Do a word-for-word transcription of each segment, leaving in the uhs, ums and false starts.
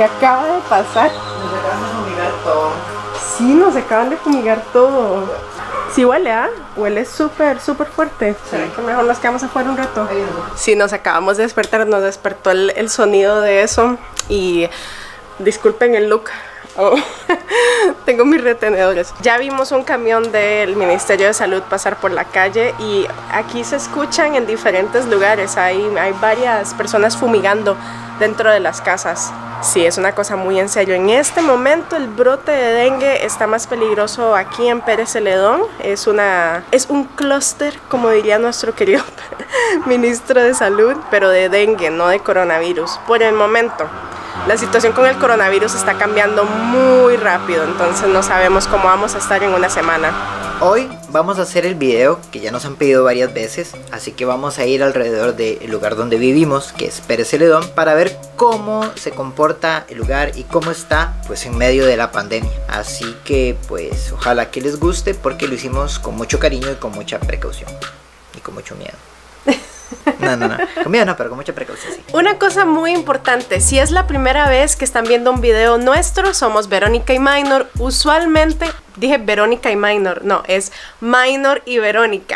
¿Qué acaba de pasar? Nos acaban de fumigar todo. Sí, nos acaban de fumigar todo. Sí huele, ¿ah? ¿eh? Huele súper, súper fuerte. Sí. ¿Será que mejor nos quedamos afuera un rato? Sí, nos acabamos de despertar, nos despertó el, el sonido de eso. Y disculpen el look. Oh, tengo mis retenedores. Ya vimos un camión del Ministerio de Salud pasar por la calle y aquí se escuchan en diferentes lugares. Hay, hay varias personas fumigando dentro de las casas. Sí, es una cosa muy en serio. En este momento el brote de dengue está más peligroso aquí en Pérez Celedón. Es, una, es un clúster, como diría nuestro querido ministro de Salud, pero de dengue, no de coronavirus, por el momento. La situación con el coronavirus está cambiando muy rápido, entonces no sabemos cómo vamos a estar en una semana. Hoy vamos a hacer el video que ya nos han pedido varias veces, así que vamos a ir alrededor del lugar donde vivimos, que es Pérez Celedón, para ver cómo se comporta el lugar y cómo está pues en medio de la pandemia. Así que pues ojalá que les guste, porque lo hicimos con mucho cariño y con mucha precaución y con mucho miedo. No, no, no, con miedo no, pero con mucha precaución, sí. Una cosa muy importante, si es la primera vez que están viendo un video nuestro, somos Verónica y Minor. Usualmente, dije Verónica y Minor, no, es Minor y Verónica.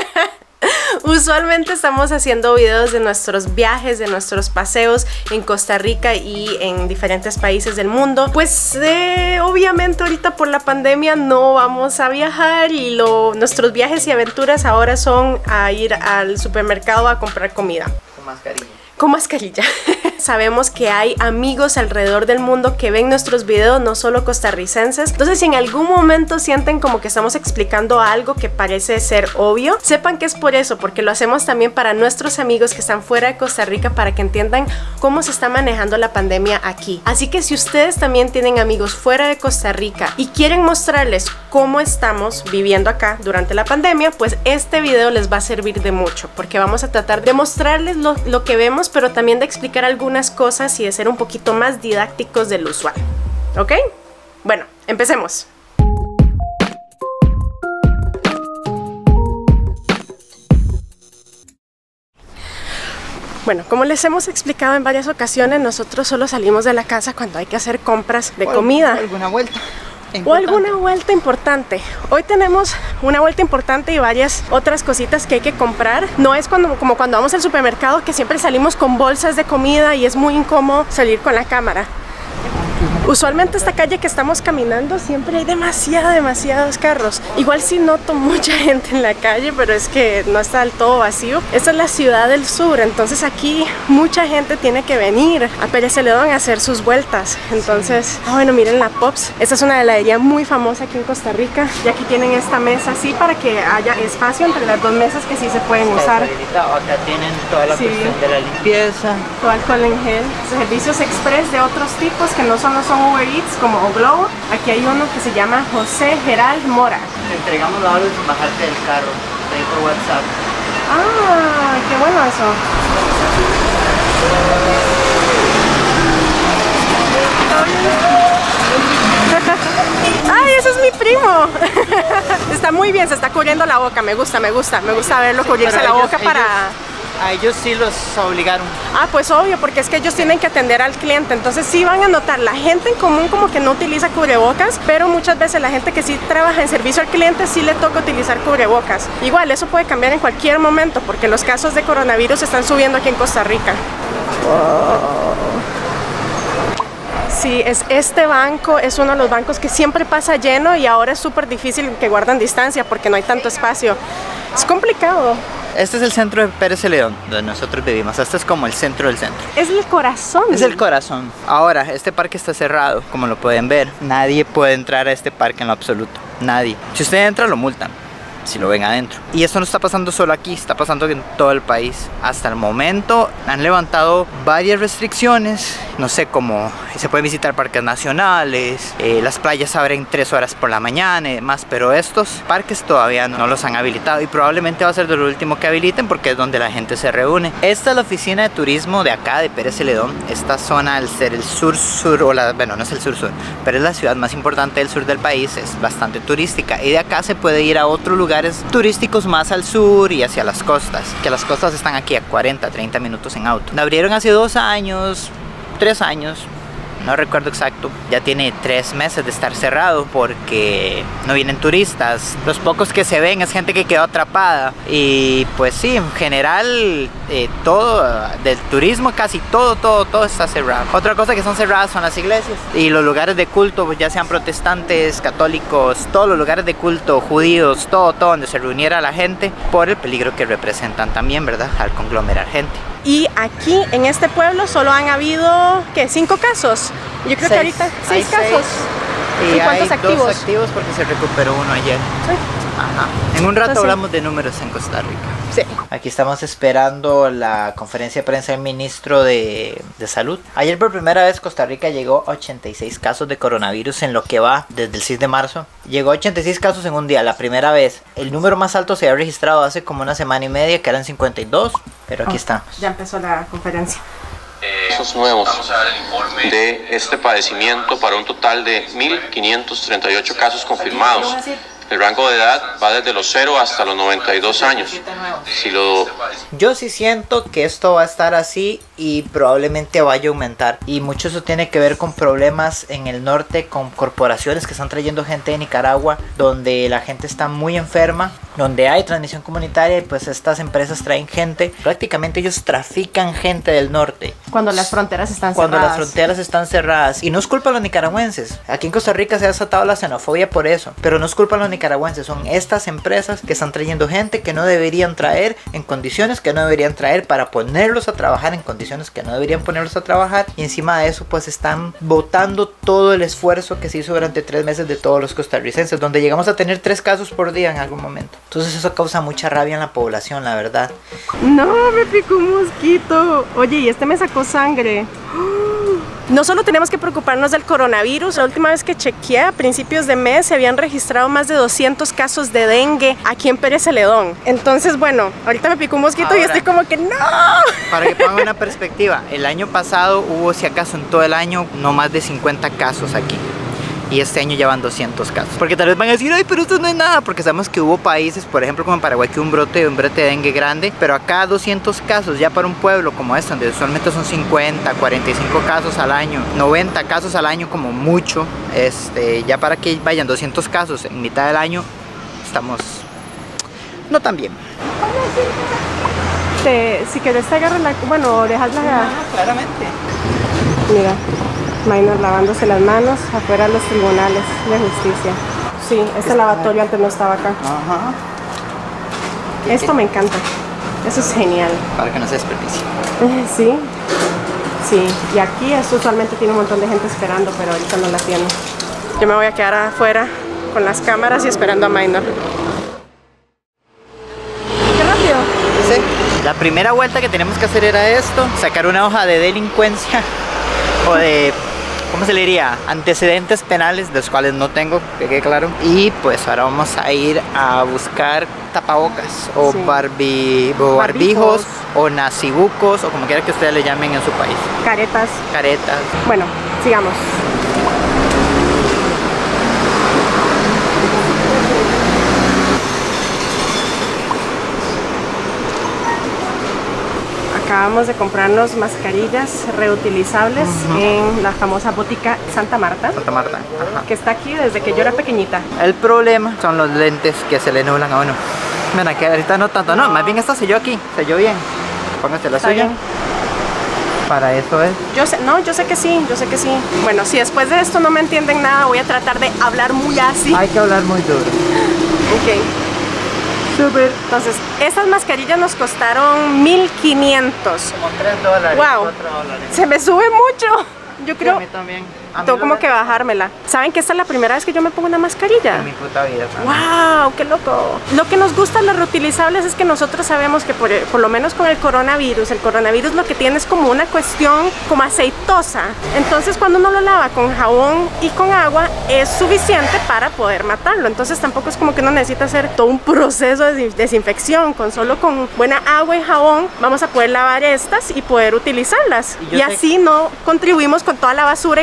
Usualmente estamos haciendo videos de nuestros viajes, de nuestros paseos en Costa Rica y en diferentes países del mundo. Pues eh, obviamente ahorita por la pandemia no vamos a viajar y lo, nuestros viajes y aventuras ahora son a ir al supermercado a comprar comida. Con mascarilla. Con mascarilla. Sabemos que hay amigos alrededor del mundo que ven nuestros videos, no solo costarricenses. Entonces, si en algún momento sienten como que estamos explicando algo que parece ser obvio, sepan que es por eso, porque lo hacemos también para nuestros amigos que están fuera de Costa Rica, para que entiendan cómo se está manejando la pandemia aquí. Así que si ustedes también tienen amigos fuera de Costa Rica y quieren mostrarles cómo estamos viviendo acá durante la pandemia, pues este video les va a servir de mucho, porque vamos a tratar de mostrarles lo, lo que vemos, pero también de explicar algunas cosas y de ser un poquito más didácticos del usual. ¿Ok? Bueno, empecemos. Bueno, como les hemos explicado en varias ocasiones, nosotros solo salimos de la casa cuando hay que hacer compras de comida. O alguna vuelta. O alguna vuelta importante. Hoy tenemos una vuelta importante y varias otras cositas que hay que comprar. No es cuando, como cuando vamos al supermercado, que siempre salimos con bolsas de comida y es muy incómodo salir con la cámara. Usualmente esta calle que estamos caminando siempre hay demasiado, demasiados carros. Igual sí noto mucha gente en la calle, pero es que no está del todo vacío. Esta es la ciudad del sur, entonces aquí mucha gente tiene que venir a Pérez Celedón a hacer sus vueltas. Entonces, ah, bueno, miren la Pops. Esta es una heladería muy famosa aquí en Costa Rica. Y aquí tienen esta mesa así para que haya espacio entre las dos mesas que sí se pueden usar. Acá tienen toda la sí. cuestión de la limpieza. Todo alcohol en gel. Servicios express de otros tipos que no son los Uber Eats como Globo. Aquí hay uno que se llama José Gerald Mora. Te entregamos la orden sin bajarte del carro, te por WhatsApp. Ah, qué bueno eso. ¡Ay, ese es mi primo! Está muy bien, se está cubriendo la boca, me gusta, me gusta, me gusta verlo sí, cubrirse la ellos, boca para... Ellos... A ellos sí los obligaron. Ah, pues obvio, porque es que ellos tienen que atender al cliente. Entonces sí van a notar, la gente en común como que no utiliza cubrebocas, pero muchas veces la gente que sí trabaja en servicio al cliente sí le toca utilizar cubrebocas. Igual, eso puede cambiar en cualquier momento, porque los casos de coronavirus están subiendo aquí en Costa Rica. Wow. Sí, es este banco, es uno de los bancos que siempre pasa lleno y ahora es súper difícil que guardan distancia porque no hay tanto espacio. Es complicado. Este es el centro de Pérez Celedón, donde nosotros vivimos. Este es como el centro del centro. Es el corazón. Es el corazón. Ahora, este parque está cerrado, como lo pueden ver. Nadie puede entrar a este parque en lo absoluto. Nadie. Si usted entra, lo multan. Si lo ven adentro. Y esto no está pasando solo aquí, está pasando en todo el país. Hasta el momento han levantado varias restricciones, no sé, como se pueden visitar parques nacionales, eh, las playas abren tres horas por la mañana y demás, pero estos parques todavía no los han habilitado y probablemente va a ser de lo último que habiliten porque es donde la gente se reúne. Esta es la oficina de turismo de acá, de Pérez Celedón. Esta zona, al ser el sur-sur, o la, bueno, no es el sur-sur, pero es la ciudad más importante del sur del país, es bastante turística y de acá se puede ir a otro lugar turísticos más al sur y hacia las costas, que las costas están aquí a cuarenta, treinta minutos en auto. La abrieron hace dos años, tres años, no recuerdo exacto, ya tiene tres meses de estar cerrado porque no vienen turistas. Los pocos que se ven es gente que quedó atrapada. Y pues sí, en general eh, todo del turismo, casi todo, todo, todo está cerrado. Otra cosa que están cerradas son las iglesias y los lugares de culto, ya sean protestantes, católicos, todos los lugares de culto, judíos, todo, todo donde se reuniera la gente, por el peligro que representan también, ¿verdad? Al conglomerar gente. Y aquí en este pueblo solo han habido, ¿qué? ¿Cinco casos? Yo creo seis. que ahorita seis hay casos. Seis. ¿Y Y cuántos hay activos? dos activos porque se recuperó uno ayer. Sí. Ajá. En un rato Entonces, hablamos de números en Costa Rica. Sí. Aquí estamos esperando la conferencia de prensa del ministro de, de Salud. Ayer por primera vez Costa Rica llegó a ochenta y seis casos de coronavirus en lo que va desde el seis de marzo. Llegó a ochenta y seis casos en un día, la primera vez. El número más alto se había registrado hace como una semana y media, que eran cincuenta y dos, pero aquí Oh, estamos. Ya empezó la conferencia. Casos nuevos de este padecimiento para un total de mil quinientos treinta y ocho casos confirmados. El rango de edad va desde los cero hasta los noventa y dos años. Si lo... Yo sí siento que esto va a estar así y probablemente vaya a aumentar. Y mucho eso tiene que ver con problemas en el norte, con corporaciones que están trayendo gente de Nicaragua, donde la gente está muy enferma, donde hay transmisión comunitaria y pues estas empresas traen gente. Prácticamente ellos trafican gente del norte. Cuando las fronteras están Cuando cerradas. las fronteras están cerradas. Y no es culpa de los nicaragüenses. Aquí en Costa Rica se ha desatado la xenofobia por eso. Pero no es culpa de los nicaragüenses. Son estas empresas que están trayendo gente que no deberían traer en condiciones que no deberían traer para ponerlos a trabajar en condiciones que no deberían ponerlos a trabajar. Y encima de eso pues están botando todo el esfuerzo que se hizo durante tres meses de todos los costarricenses. Donde llegamos a tener tres casos por día en algún momento. Entonces eso causa mucha rabia en la población, la verdad. No, me picó un mosquito. Oye, y este me sacó sangre. No solo tenemos que preocuparnos del coronavirus. La última vez que chequeé, a principios de mes, se habían registrado más de doscientos casos de dengue aquí en Pérez Celedón. Entonces, bueno, ahorita me picó un mosquito Ahora, y estoy como que ¡no! Para que pongan una perspectiva, el año pasado hubo, si acaso en todo el año, no más de cincuenta casos aquí. Y este año ya van doscientos casos. Porque tal vez van a decir, ay, pero esto no es nada. Porque sabemos que hubo países, por ejemplo, como en Paraguay, que hubo un brote, un brote de dengue grande. Pero acá doscientos casos, ya para un pueblo como este, donde usualmente son cincuenta, cuarenta y cinco casos al año, noventa casos al año como mucho. Este, ya para que vayan doscientos casos en mitad del año, estamos no tan bien. Te, si querés te agarras la... Bueno, dejas la... Ah, claramente. Mira, Minor lavándose las manos afuera de los tribunales de justicia. Sí, este lavatorio antes no estaba acá. Ajá. Esto me encanta. Eso es genial. Para que no se desperdicie. Sí, sí. Y aquí esto usualmente tiene un montón de gente esperando, pero ahorita no la tiene. Yo me voy a quedar afuera con las cámaras y esperando a Minor. ¡Qué rápido! Sí. La primera vuelta que tenemos que hacer era esto, sacar una hoja de delincuencia o de, ¿cómo se le diría? Antecedentes penales, de los cuales no tengo, que quede claro. Y pues ahora vamos a ir a buscar tapabocas o, Sí. barbi, o barbijos o nacibucos o como quiera que ustedes le llamen en su país. Caretas. Caretas. Bueno, sigamos. Acabamos de comprarnos mascarillas reutilizables uh-huh. en la famosa botica Santa Marta, Santa Marta. Ajá. Que está aquí desde que yo era pequeñita. El problema son los lentes que se le nublan a uno. Mira, que ahorita no tanto, no, más bien esta selló aquí, selló bien. Póngase la Está suya. bien. Para eso es. Yo sé, no, yo sé que sí, yo sé que sí. Bueno, si después de esto no me entienden nada, voy a tratar de hablar muy así. Hay que hablar muy duro. Ok. Súper. Entonces, estas mascarillas nos costaron mil quinientos. Como tres dólares. Wow. cuatro dólares. Se me sube mucho. Yo creo. Sí, a mí también. A mí Tengo lo como de- que bajármela. ¿Saben que esta es la primera vez que yo me pongo una mascarilla? En mi puta vida. también. ¡Wow! ¡Qué loco! Lo que nos gusta de las reutilizables es que nosotros sabemos que por, por lo menos con el coronavirus, el coronavirus lo que tiene es como una cuestión como aceitosa. Entonces cuando uno lo lava con jabón y con agua es suficiente para poder matarlo. Entonces tampoco es como que uno necesita hacer todo un proceso de desinfección. Con solo con buena agua y jabón vamos a poder lavar estas y poder utilizarlas. Y yo Y sé- así no contribuimos con toda la basura y plástico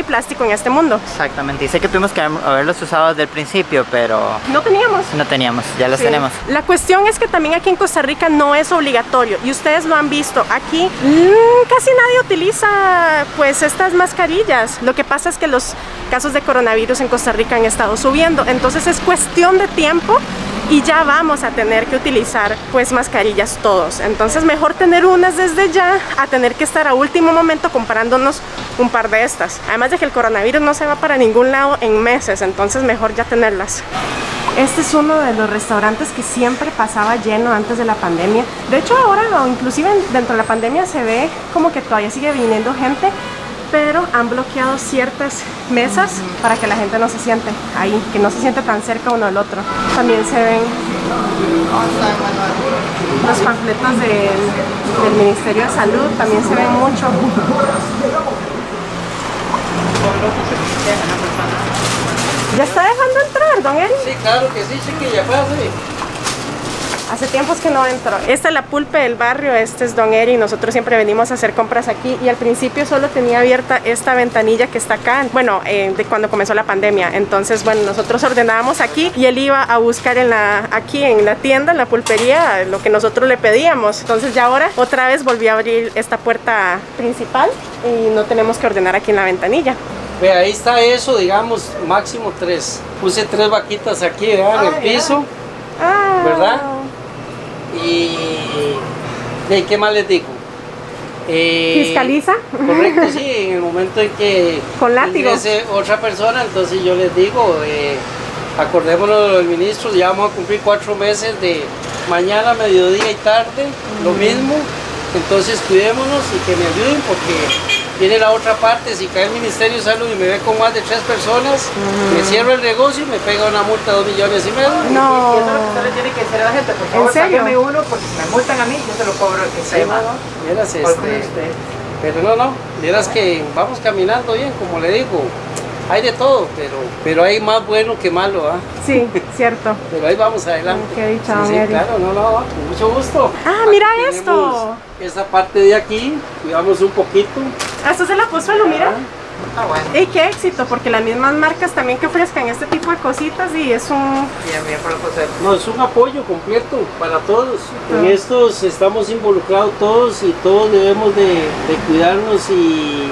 poco en este mundo. Exactamente, y sé que tuvimos que haberlos usado desde el principio, pero no teníamos. No teníamos, ya los sí. tenemos. La cuestión es que también aquí en Costa Rica no es obligatorio y ustedes lo han visto. Aquí mmm, casi nadie utiliza pues estas mascarillas. Lo que pasa es que los casos de coronavirus en Costa Rica han estado subiendo, entonces es cuestión de tiempo y ya vamos a tener que utilizar pues mascarillas todos. Entonces mejor tener unas desde ya a tener que estar a último momento comprándonos un par de estas. Además de que el coronavirus no se va para ningún lado en meses, entonces mejor ya tenerlas. Este es uno de los restaurantes que siempre pasaba lleno antes de la pandemia. De hecho ahora, o inclusive dentro de la pandemia, se ve como que todavía sigue viniendo gente, pero han bloqueado ciertas mesas para que la gente no se siente ahí, que no se siente tan cerca uno del otro. También se ven los panfletos del, del Ministerio de Salud, también se ven mucho. ¿Ya está dejando entrar, don Eri? Sí, claro que sí, sí que ya pase. Hace tiempos que no entro. Esta es la pulpe del barrio, este es don Eri. Nosotros siempre venimos a hacer compras aquí y al principio solo tenía abierta esta ventanilla que está acá, bueno, eh, de cuando comenzó la pandemia. Entonces, bueno, nosotros ordenábamos aquí y él iba a buscar en la, aquí en la tienda, en la pulpería, lo que nosotros le pedíamos. Entonces ya ahora otra vez volví a abrir esta puerta principal y no tenemos que ordenar aquí en la ventanilla. Ve, ahí está eso, digamos, máximo tres. Puse tres vaquitas aquí, ¿verdad? En el piso, ah. ¿verdad? Y, ¿y qué más les digo? Eh, ¿Fiscaliza? Correcto, sí, en el momento en que con látigo ingrese otra persona, entonces yo les digo, eh, acordémonos de los ministros, ya vamos a cumplir cuatro meses de mañana, mediodía y tarde, uh-huh. lo mismo, entonces cuidémonos y que me ayuden porque viene la otra parte, si cae el Ministerio de Salud y me ve con más de tres personas, uh-huh. me cierro el negocio y me pega una multa de dos millones y medio. No. Y eso es lo que usted le tiene que decir a la gente, por favor, sáqueme uno, porque si me multan a mí, yo se lo cobro el que sí, sea. No, no, vieras este, pero no, no, vieras que vamos caminando bien, como le digo, hay de todo, pero, pero hay más bueno que malo, ¿ah? Sí, cierto. Pero ahí vamos adelante. Qué dicha, sí, sí, claro, no, no, con mucho gusto. Ah, mira esto. Esta parte de aquí, cuidamos un poquito. Ah, esto se la puso el mira. Ah, bueno. ¡Ey, qué éxito! Porque las mismas marcas también que ofrezcan este tipo de cositas y es un... Bien, bien por el concepto. No, es un apoyo completo para todos. Ah. En estos estamos involucrados todos y todos debemos de, de cuidarnos y,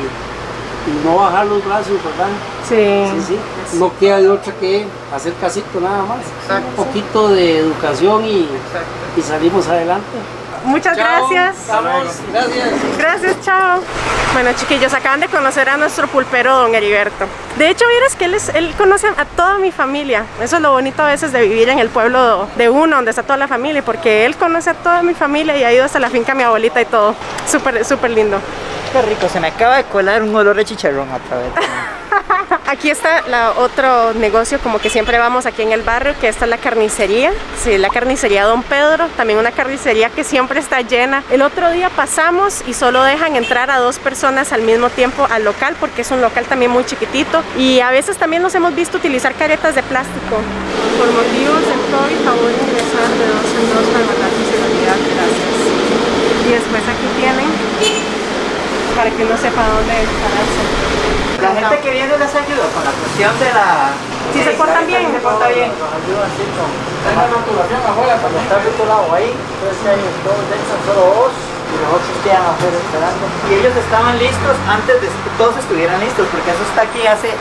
y no bajar los brazos, ¿verdad? Sí. Sí, sí. No queda de otra que hacer casito nada más. Exacto. Un poquito de educación y, y salimos adelante. Muchas Chao, gracias. Vamos, gracias. Gracias, chao. Bueno, chiquillos, acaban de conocer a nuestro pulpero, don Heriberto. De hecho, vieras que él, es, él conoce a toda mi familia. Eso es lo bonito a veces de vivir en el pueblo de uno, donde está toda la familia, porque él conoce a toda mi familia y ha ido hasta la finca de mi abuelita y todo. Súper, súper lindo. Qué rico, se me acaba de colar un olor de chicharrón otra vez. Aquí está la, otro negocio como que siempre vamos aquí en el barrio, que esta es la carnicería. Sí, la carnicería Don Pedro, también una carnicería que siempre está llena. El otro día pasamos y solo dejan entrar a dos personas al mismo tiempo al local porque es un local también muy chiquitito y a veces también nos hemos visto utilizar caretas de plástico. Por motivos del COVID, favor ingresar de dos en dos para guardar su seguridad, gracias. Y después aquí tienen para que uno sepa dónde pararse. La gente que viene les ayuda con la cuestión de la... Si se portan bien. Se porta bien. Nos ayuda así con la rotulación afuera, cuando está rotulado ahí, entonces hay dos, entran solo dos y los otros quedan afuera esperando. Y ellos estaban listos antes de que todos estuvieran listos, porque eso está aquí hace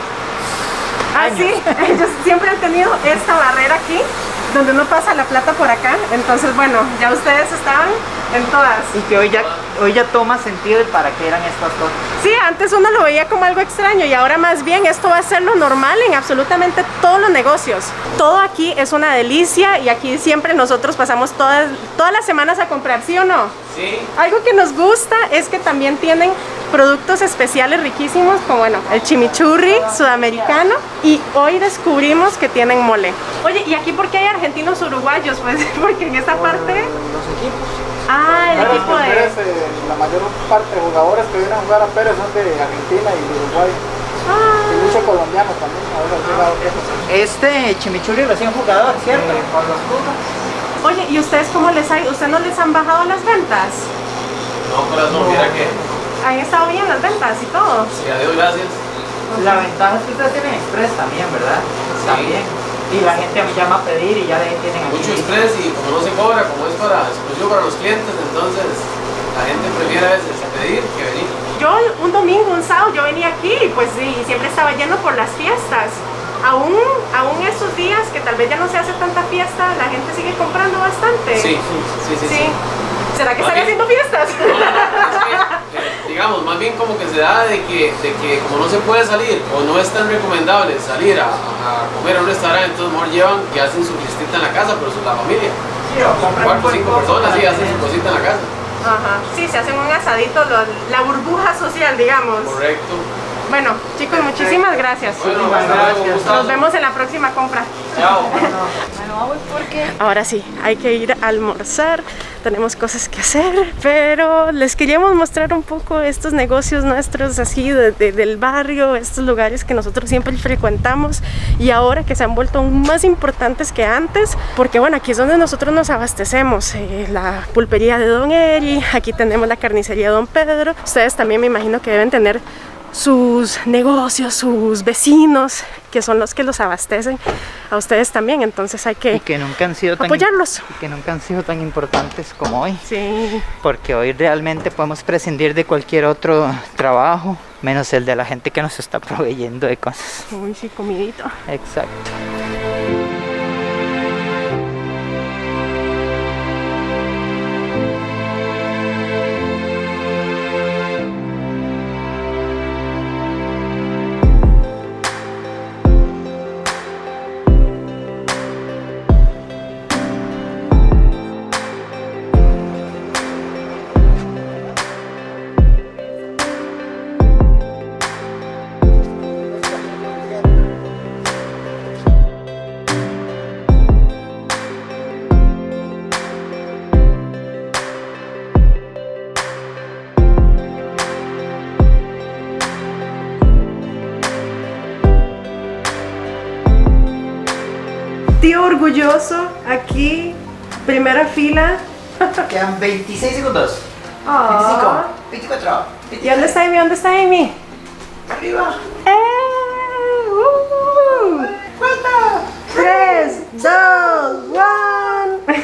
Ah, años. sí, ellos siempre han tenido esta barrera aquí, donde uno pasa la plata por acá. Entonces, bueno, ya ustedes estaban en todas. Y que hoy ya, hoy ya toma sentido el para qué eran estas cosas. Sí, antes uno lo veía como algo extraño y ahora más bien esto va a ser lo normal en absolutamente todos los negocios. Todo aquí es una delicia y aquí siempre nosotros pasamos todas, todas las semanas a comprar, ¿sí o no? Sí. Algo que nos gusta es que también tienen productos especiales riquísimos como, bueno, el chimichurri sudamericano y hoy descubrimos que tienen mole. Oye, ¿y aquí por qué hay argentinos uruguayos? Pues porque en esta parte... Los equipos. Ah, el Claro, equipo que de... Pérez, eh, la mayor parte de jugadores que vienen a jugar a Pérez son de Argentina y de Uruguay. Ah. Y muchos colombianos también, a ver, han llegado cosas. Este chimichurri recién jugador, ¿cierto? Con los Pumas. Oye, ¿y ustedes cómo les ha ido? ¿Ustedes no les han bajado las ventas? No, corazón, mira que. ¿Han estado bien las ventas y todo? Sí, adiós, gracias. La ventaja es que ustedes tienen express también, ¿verdad? Sí. También. Y la gente me llama a pedir y ya de ahí tienen aquí. Mucho express y como no se cobra, como es para exclusivo para los clientes, entonces la gente prefiere a veces pedir que venir. Yo un domingo, un sábado, yo venía aquí y pues sí, siempre estaba lleno por las fiestas. Aún, aún esos días que tal vez ya no se hace tanta fiesta, la gente sigue comprando bastante. Sí, sí, sí. sí, Sí. sí. ¿Será que Más están bien- haciendo fiestas? No, no, es que, eh, digamos, más bien como que se da de que, de que como no se puede salir o no es tan recomendable salir a, a comer a un restaurante, entonces mejor llevan y hacen su fiestita en la casa, pero son la familia. Sí, o compran Cuatro o un cinco poco personas y para hacen su tener- cosita en la casa. Ajá. Sí, se hacen un asadito, lo- la burbuja social, digamos. Correcto. Bueno, chicos, muchísimas gracias. Bueno, hasta luego, un gustazo. Nos vemos en la próxima compra. Chao. Ahora sí, hay que ir a almorzar, tenemos cosas que hacer, pero les queríamos mostrar un poco estos negocios nuestros así de, de- del barrio, estos lugares que nosotros siempre frecuentamos y ahora que se han vuelto aún más importantes que antes, porque bueno, aquí es donde nosotros nos abastecemos, eh, la pulpería de Don Eri, aquí tenemos la carnicería de Don Pedro, ustedes también me imagino que deben tener sus negocios, sus vecinos, que son los que los abastecen a ustedes también, entonces hay Y que que nunca han sido tan apoyarlos. y que nunca han sido tan importantes como hoy. Sí, Porque hoy realmente podemos prescindir de cualquier otro trabajo, menos el de la gente que nos está proveyendo de cosas. uy, sí, comidito. Exacto. Tío orgulloso, aquí, primera fila. Quedan veintiséis segundos. Ah. veinticuatro. ¿Y dónde está Amy? ¿Dónde está Amy? Arriba. ¡Eh! ¡Uh! ¡Cuenta! Tres, dos, one.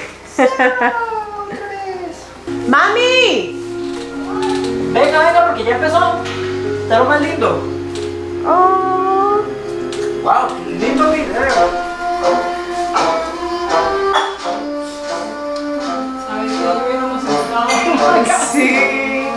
¡Mami! Venga, venga, porque ya empezó. Está lo más lindo. Oh. Wow, lindo video. Sí.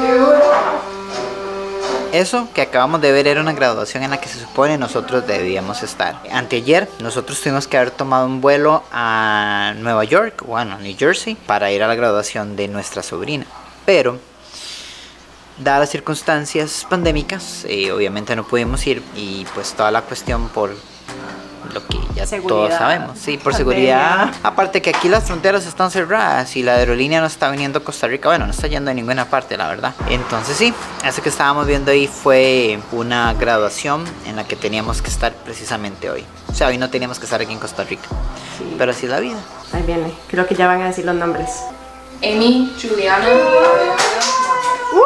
Eso que acabamos de ver era una graduación en la que se supone nosotros debíamos estar. Anteayer nosotros tuvimos que haber tomado un vuelo a Nueva York, bueno, a New Jersey, para ir a la graduación de nuestra sobrina. Pero, dadas las circunstancias pandémicas, eh, obviamente no pudimos ir y pues toda la cuestión por lo que ya Seguridad. todos sabemos, sí, por Pandemia. seguridad. Aparte que aquí las fronteras están cerradas y la aerolínea no está viniendo a Costa Rica, bueno, no está yendo a ninguna parte, la verdad. Entonces sí, eso que estábamos viendo ahí fue una graduación en la que teníamos que estar precisamente hoy. O sea, hoy no teníamos que estar aquí en Costa Rica, Sí. pero así es la vida. Ahí viene, creo que ya van a decir los nombres. Amy, Juliana, ¡Woo!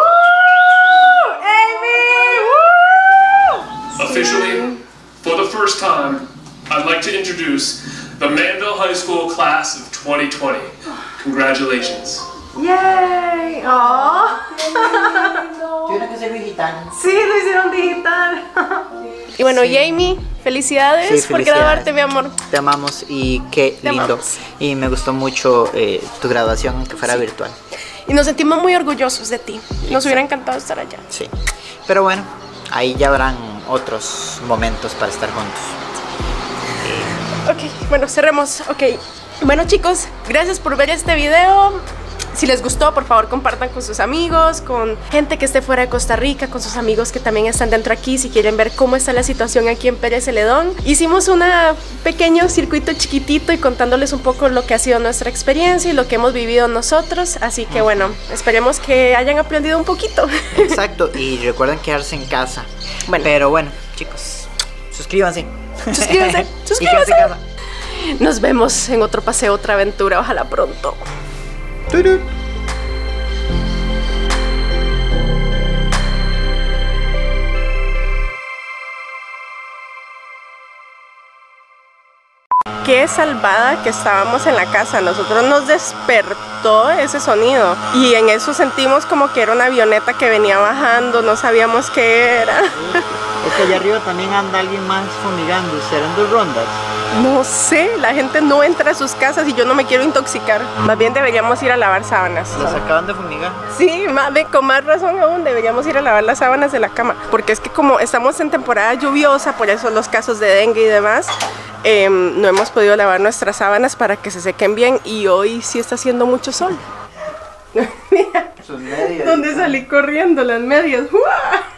¡Amy! ¡Woo! Officially, for the first time, I'd like to introduce the Manville High School class of twenty twenty. Congratulations. ¡Yay! ¡Oh! Tiene que ser digital. Sí, lo hicieron digital. Y bueno, y Amy, felicidades, Sí, por felicidades. graduarte, mi amor. Te amamos y qué Te lindo. amamos. Y me gustó mucho eh, tu graduación, aunque fuera virtual. Y nos sentimos muy orgullosos de ti. Nos hubiera encantado estar allá. Sí. Pero bueno, ahí ya habrán otros momentos para estar juntos. Ok, bueno, cerremos. Ok. Bueno, chicos, gracias por ver este video. Si les gustó, por favor compartan con sus amigos, con gente que esté fuera de Costa Rica, con sus amigos que también están dentro aquí, si quieren ver cómo está la situación aquí en Pérez Celedón. Hicimos un pequeño circuito chiquitito y contándoles un poco lo que ha sido nuestra experiencia y lo que hemos vivido nosotros, así que bueno, esperemos que hayan aprendido un poquito. Exacto, y recuerden quedarse en casa. Bueno. Pero bueno, chicos, suscríbanse. Suscríbanse, Y suscríbanse. quédense en casa. Nos vemos en otro paseo, otra aventura, ojalá pronto. Turut. qué salvada que estábamos en la casa. Nosotros nos despertó ese sonido y en eso sentimos como que era una avioneta que venía bajando, no sabíamos qué era. Es que allá arriba también anda alguien más fumigando, ¿serán dos rondas? No sé, la gente no entra a sus casas y yo no me quiero intoxicar. Más bien deberíamos ir a lavar sábanas. ¿Las acaban de fumigar? Sí, más bien, con más razón aún deberíamos ir a lavar las sábanas de la cama. Porque es que como estamos en temporada lluviosa, por eso los casos de dengue y demás, eh, no hemos podido lavar nuestras sábanas para que se sequen bien. Y hoy sí está haciendo mucho sol. Mira, sus medias. ¿Dónde salí corriendo? Las medias. ¡Uah!